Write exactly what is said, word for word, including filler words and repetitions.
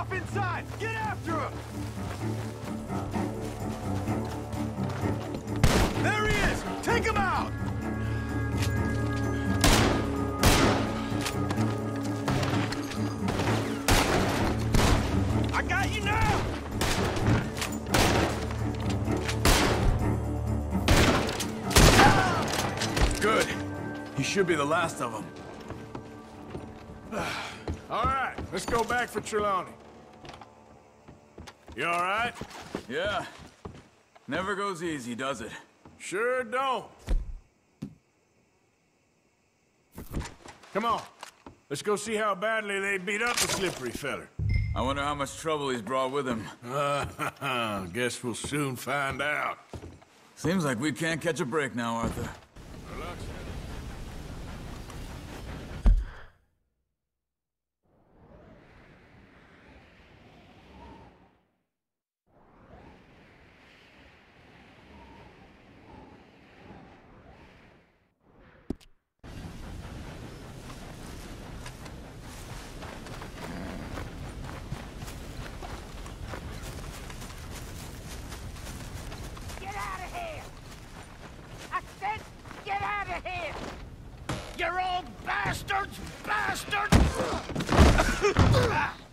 off inside! Get after him! There he is! Take him out! I got you now! Good. He should be the last of them. All right, let's go back for Trelawny. You all right? Yeah. Never goes easy, does it? Sure don't. Come on. Let's go see how badly they beat up the slippery feller. I wonder how much trouble he's brought with him. Uh, guess we'll soon find out. Seems like we can't catch a break now, Arthur. You're all bastards! Bastards!